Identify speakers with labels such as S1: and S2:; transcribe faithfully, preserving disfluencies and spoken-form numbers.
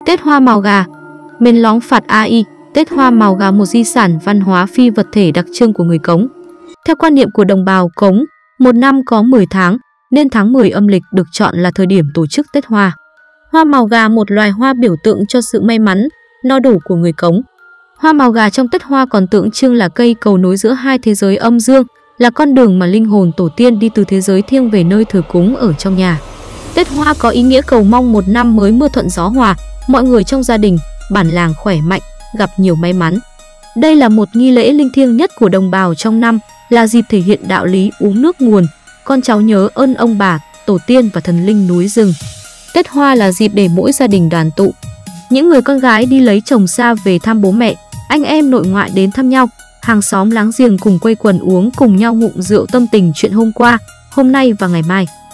S1: Tết hoa màu gà. Mến lóng phạt a i, Tết hoa màu gà một di sản văn hóa phi vật thể đặc trưng của người Cống. Theo quan niệm của đồng bào Cống, một năm có mười tháng, nên tháng mười âm lịch được chọn là thời điểm tổ chức Tết hoa. Hoa màu gà một loài hoa biểu tượng cho sự may mắn, no đủ của người Cống. Hoa màu gà trong Tết hoa còn tượng trưng là cây cầu nối giữa hai thế giới âm dương, là con đường mà linh hồn tổ tiên đi từ thế giới thiêng về nơi thờ cúng ở trong nhà. Tết hoa có ý nghĩa cầu mong một năm mới mưa thuận gió hòa, mọi người trong gia đình, bản làng khỏe mạnh, gặp nhiều may mắn. Đây là một nghi lễ linh thiêng nhất của đồng bào trong năm, là dịp thể hiện đạo lý uống nước nguồn, con cháu nhớ ơn ông bà, tổ tiên và thần linh núi rừng. Tết hoa là dịp để mỗi gia đình đoàn tụ. Những người con gái đi lấy chồng xa về thăm bố mẹ, anh em nội ngoại đến thăm nhau, hàng xóm láng giềng cùng quây quần uống cùng nhau ngụm rượu tâm tình chuyện hôm qua, hôm nay và ngày mai.